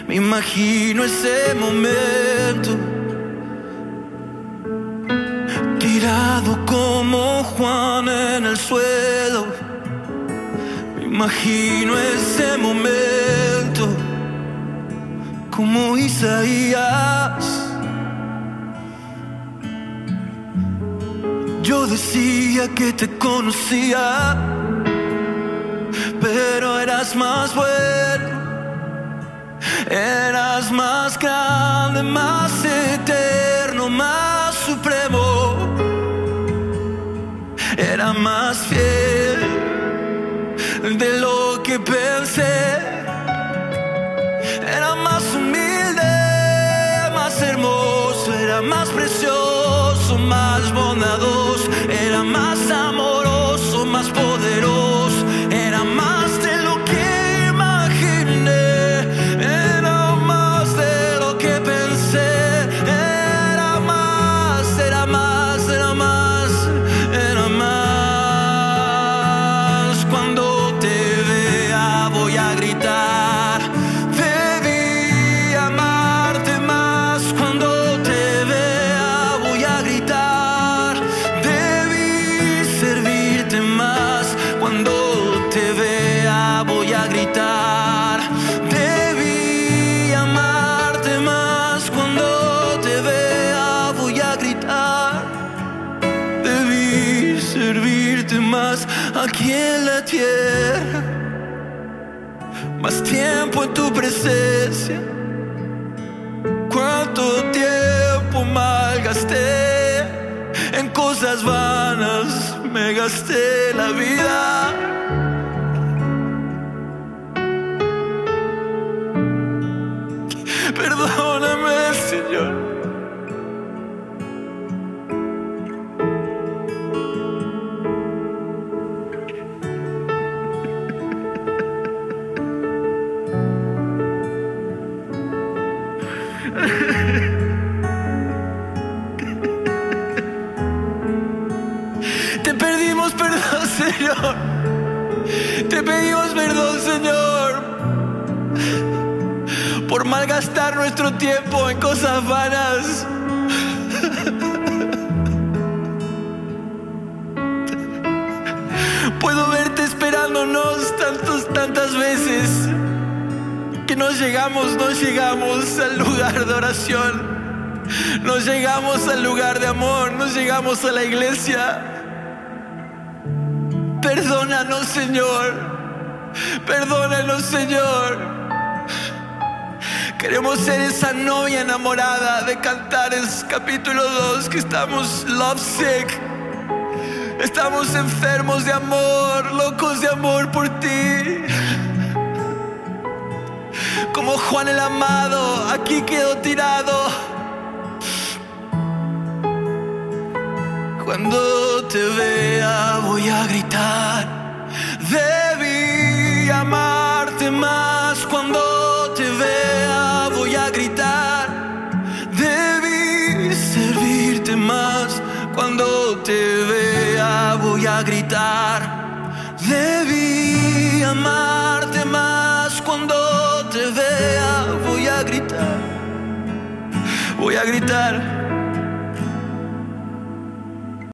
Me imagino ese momento, tirado como Juan en el suelo. Me imagino ese momento, como Isaías. Yo decía que te conocía, pero eras más bueno. Eras más grande, más eterno, más supremo. Era más fiel de lo que pensé. Era más humilde, más hermoso. Era más precioso, más bondadoso. Era más amoroso, más poderoso. Era más de lo que imaginé. Era más de lo que pensé. Era más, era más, era más, era más. Cuando te vea voy a gritar. Debí amarte más. Cuando te vea voy a gritar. Debí servirte más. Cuando te vea voy a gritar. Debí amarte más. Cuando te vea voy a gritar. Debí servirte más aquí en la tierra. Más tiempo en tu presencia. Cuánto tiempo malgasté en cosas vanas. Me gasté la vida. Perdóname, Señor. Te pedimos perdón, Señor. Te pedimos perdón, Señor, por malgastar nuestro tiempo en cosas vanas. Puedo verte esperándonos tantas veces que no llegamos al lugar de oración. No llegamos al lugar de amor, no llegamos a la iglesia. Perdónanos, Señor. Perdónanos, Señor. Queremos ser esa novia enamorada de Cantares capítulo 2, que estamos lovesick. Estamos enfermos de amor, locos de amor por ti. Como Juan el amado, aquí quedó tirado. Cuando te vea voy a gritar. Debí amarte más. Cuando te vea voy a gritar. Debí servirte más. Cuando te vea voy a gritar. Debí amarte más. Cuando te vea voy a gritar. Voy a gritar.